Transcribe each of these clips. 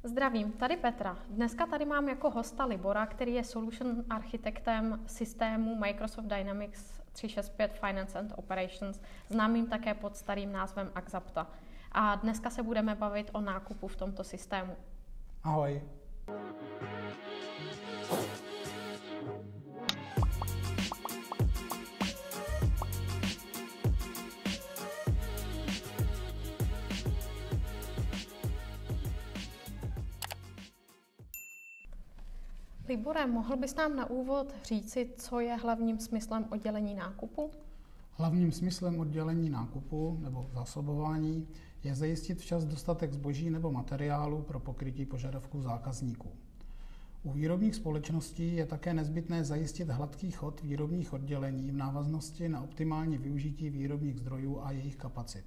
Zdravím, tady Petra. Dneska tady mám jako hosta Libora, který je solution architektem systému Microsoft Dynamics 365 Finance and Operations, známým také pod starým názvem Axapta. A dneska se budeme bavit o nákupu v tomto systému. Ahoj. Libore, mohl bys nám na úvod říci, co je hlavním smyslem oddělení nákupu? Hlavním smyslem oddělení nákupu nebo zásobování je zajistit včas dostatek zboží nebo materiálu pro pokrytí požadavků zákazníků. U výrobních společností je také nezbytné zajistit hladký chod výrobních oddělení v návaznosti na optimální využití výrobních zdrojů a jejich kapacit.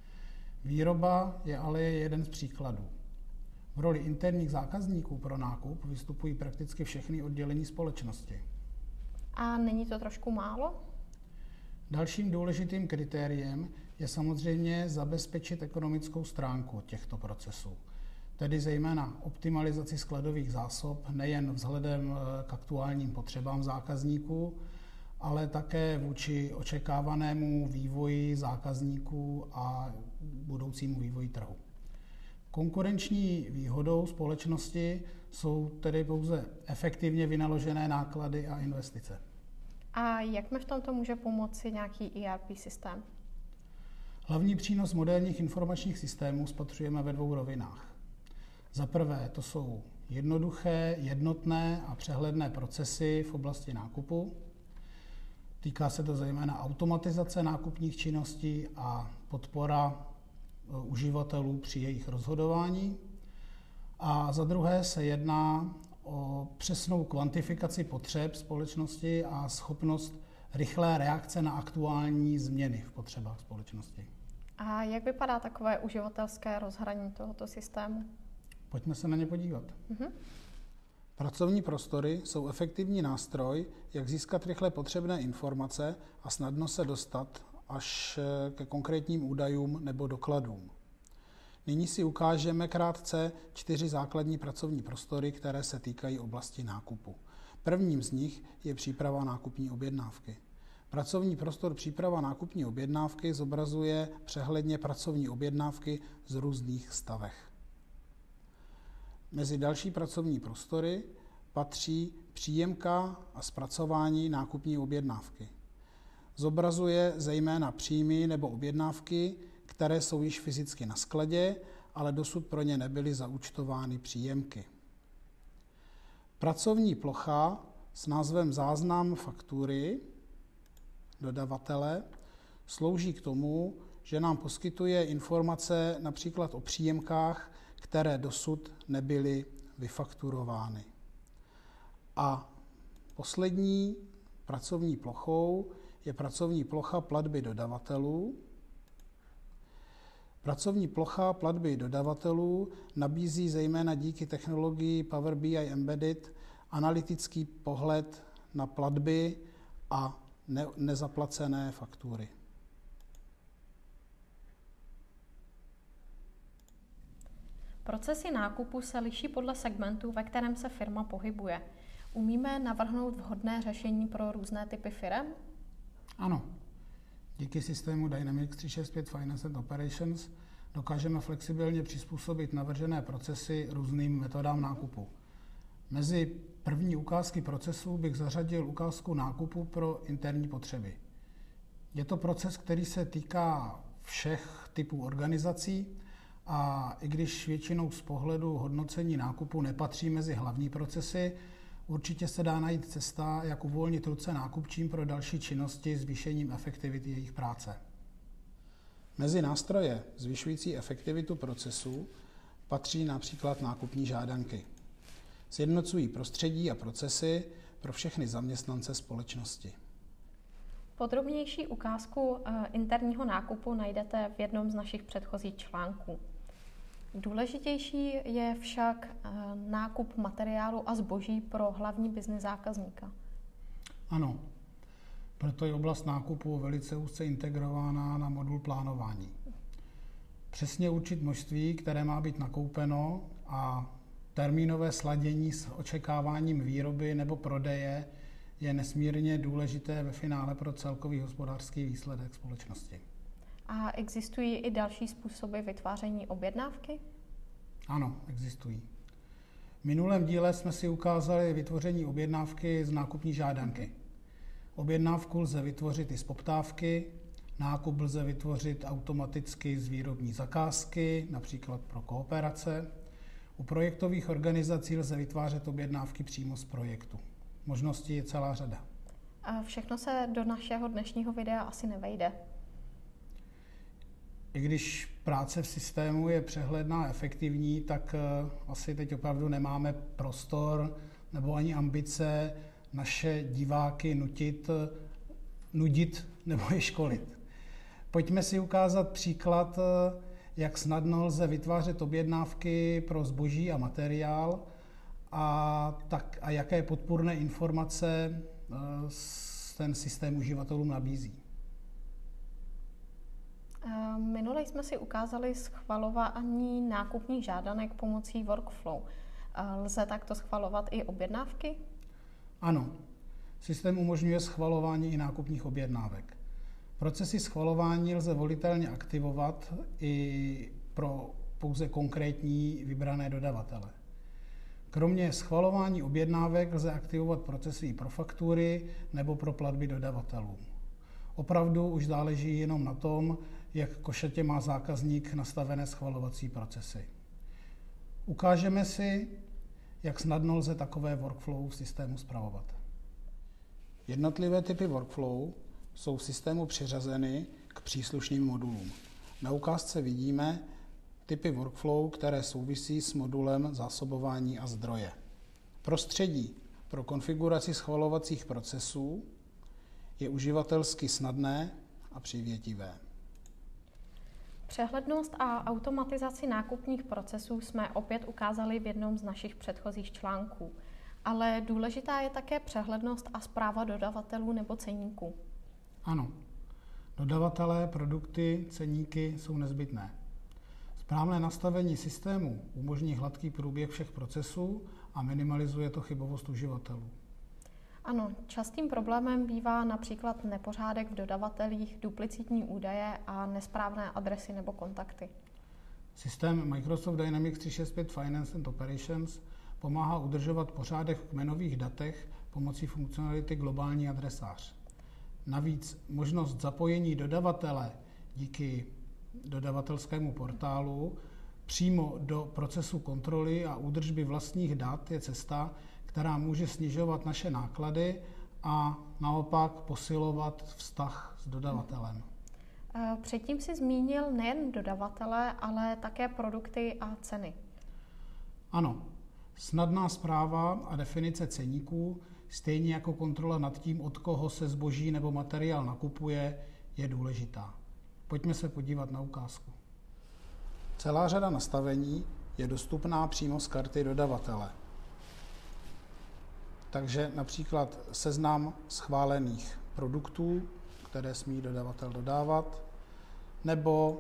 Výroba je ale jeden z příkladů. V roli interních zákazníků pro nákup vystupují prakticky všechny oddělení společnosti. A není to trošku málo? Dalším důležitým kritériem je samozřejmě zabezpečit ekonomickou stránku těchto procesů, tedy zejména optimalizaci skladových zásob nejen vzhledem k aktuálním potřebám zákazníků, ale také vůči očekávanému vývoji zákazníků a budoucímu vývoji trhu. Konkurenční výhodou společnosti jsou tedy pouze efektivně vynaložené náklady a investice. A jak mi v tomto může pomoci nějaký ERP systém? Hlavní přínos moderních informačních systémů spatřujeme ve dvou rovinách. Za prvé to jsou jednoduché, jednotné a přehledné procesy v oblasti nákupu. Týká se to zejména automatizace nákupních činností a podpora uživatelů při jejich rozhodování. A za druhé se jedná o přesnou kvantifikaci potřeb společnosti a schopnost rychlé reakce na aktuální změny v potřebách společnosti. A jak vypadá takové uživatelské rozhraní tohoto systému? Pojďme se na ně podívat. Pracovní prostory jsou efektivní nástroj, jak získat rychle potřebné informace a snadno se dostat až ke konkrétním údajům nebo dokladům. Nyní si ukážeme krátce 4 základní pracovní prostory, které se týkají oblasti nákupu. Prvním z nich je příprava nákupní objednávky. Pracovní prostor příprava nákupní objednávky zobrazuje přehledně pracovní objednávky z různých stavech. Mezi další pracovní prostory patří příjemka a zpracování nákupní objednávky. Zobrazuje zejména příjmy nebo objednávky, které jsou již fyzicky na skladě, ale dosud pro ně nebyly zaúčtovány příjemky. Pracovní plocha s názvem záznam faktury dodavatele slouží k tomu, že nám poskytuje informace například o příjemkách, které dosud nebyly vyfakturovány. A poslední pracovní plochou je pracovní plocha platby dodavatelů. Pracovní plocha platby dodavatelů nabízí zejména díky technologii Power BI Embedded analytický pohled na platby a nezaplacené faktury. Procesy nákupu se liší podle segmentu, ve kterém se firma pohybuje. Umíme navrhnout vhodné řešení pro různé typy firem? Ano. Díky systému Dynamics 365 Finance and Operations dokážeme flexibilně přizpůsobit navržené procesy různým metodám nákupu. Mezi první ukázky procesů bych zařadil ukázku nákupu pro interní potřeby. Je to proces, který se týká všech typů organizací a i když většinou z pohledu hodnocení nákupu nepatří mezi hlavní procesy, určitě se dá najít cesta, jak uvolnit ruce nákupčím pro další činnosti zvýšením efektivity jejich práce. Mezi nástroje zvyšující efektivitu procesů patří například nákupní žádanky. Sjednocují prostředí a procesy pro všechny zaměstnance společnosti. Podrobnější ukázku interního nákupu najdete v jednom z našich předchozích článků. Důležitější je však nákup materiálu a zboží pro hlavní byznys zákazníka. Ano, proto je oblast nákupu velice úzce integrována na modul plánování. Přesně určit množství, které má být nakoupeno a termínové sladění s očekáváním výroby nebo prodeje je nesmírně důležité ve finále pro celkový hospodářský výsledek společnosti. A existují i další způsoby vytváření objednávky? Ano, existují. V minulém díle jsme si ukázali vytvoření objednávky z nákupní žádanky. Objednávku lze vytvořit i z poptávky, nákup lze vytvořit automaticky z výrobní zakázky, například pro kooperace. U projektových organizací lze vytvářet objednávky přímo z projektu. Možností je celá řada. A všechno se do našeho dnešního videa asi nevejde. I když práce v systému je přehledná a efektivní, tak asi teď opravdu nemáme prostor nebo ani ambice naše diváky nudit nebo je školit. Pojďme si ukázat příklad, jak snadno lze vytvářet objednávky pro zboží a materiál a jaké podpůrné informace ten systém uživatelům nabízí. Minule jsme si ukázali schvalování nákupních žádanek pomocí workflow. Lze takto schvalovat i objednávky? Ano. Systém umožňuje schvalování i nákupních objednávek. Procesy schvalování lze volitelně aktivovat i pro pouze konkrétní vybrané dodavatele. Kromě schvalování objednávek lze aktivovat procesy i pro faktury nebo pro platby dodavatelů. Opravdu už záleží jenom na tom, jak košatě má zákazník nastavené schvalovací procesy. Ukážeme si, jak snadno lze takové workflow v systému spravovat. Jednotlivé typy workflow jsou v systému přiřazeny k příslušným modulům. Na ukázce vidíme typy workflow, které souvisí s modulem zásobování a zdroje. Prostředí pro konfiguraci schvalovacích procesů je uživatelsky snadné a přívětivé. Přehlednost a automatizaci nákupních procesů jsme opět ukázali v jednom z našich předchozích článků. Ale důležitá je také přehlednost a správa dodavatelů nebo ceníků. Ano. Dodavatelé, produkty, ceníky jsou nezbytné. Správné nastavení systému umožní hladký průběh všech procesů a minimalizuje to chybovost uživatelů. Ano, častým problémem bývá například nepořádek v dodavatelích, duplicitní údaje a nesprávné adresy nebo kontakty. Systém Microsoft Dynamics 365 Finance and Operations pomáhá udržovat pořádek v kmenových datech pomocí funkcionality globální adresář. Navíc možnost zapojení dodavatele díky dodavatelskému portálu přímo do procesu kontroly a údržby vlastních dat je cesta, která může snižovat naše náklady a naopak posilovat vztah s dodavatelem. Předtím si zmínil nejen dodavatele, ale také produkty a ceny. Ano, snadná správa a definice ceníků, stejně jako kontrola nad tím, od koho se zboží nebo materiál nakupuje, je důležitá. Pojďme se podívat na ukázku. Celá řada nastavení je dostupná přímo z karty dodavatele. Takže například seznam schválených produktů, které smí dodavatel dodávat, nebo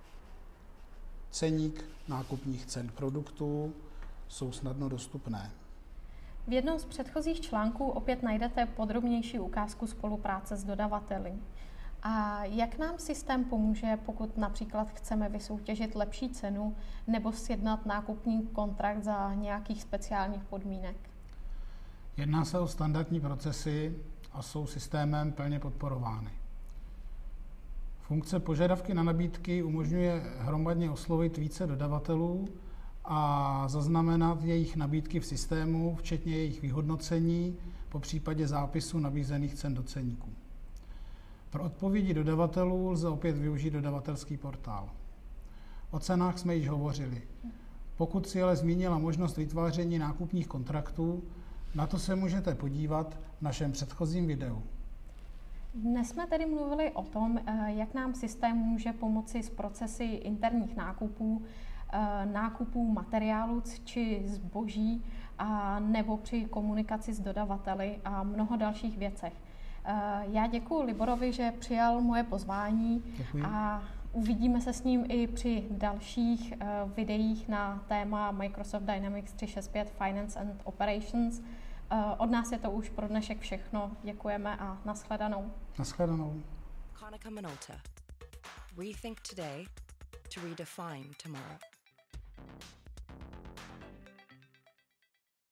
ceník nákupních cen produktů jsou snadno dostupné. V jednom z předchozích článků opět najdete podrobnější ukázku spolupráce s dodavateli. A jak nám systém pomůže, pokud například chceme vysoutěžit lepší cenu nebo sjednat nákupní kontrakt za nějakých speciálních podmínek? Jedná se o standardní procesy a jsou systémem plně podporovány. Funkce požadavky na nabídky umožňuje hromadně oslovit více dodavatelů a zaznamenat jejich nabídky v systému, včetně jejich vyhodnocení, po případě zápisu nabízených cen do ceníku. Pro odpovědi dodavatelů lze opět využít dodavatelský portál. O cenách jsme již hovořili. Pokud si ale zmínila možnost vytváření nákupních kontraktů, na to se můžete podívat v našem předchozím videu. Dnes jsme tedy mluvili o tom, jak nám systém může pomoci s procesy interních nákupů materiálů či zboží, nebo při komunikaci s dodavateli a mnoho dalších věcech. Já děkuji Liborovi, že přijal moje pozvání. Děkuji. A Uvidíme se s ním i při dalších videích na téma Microsoft Dynamics 365 Finance and Operations. Od nás je to už pro dnešek všechno. Děkujeme a nashledanou. Nashledanou. Konica Minolta. Rethink today to redefine tomorrow.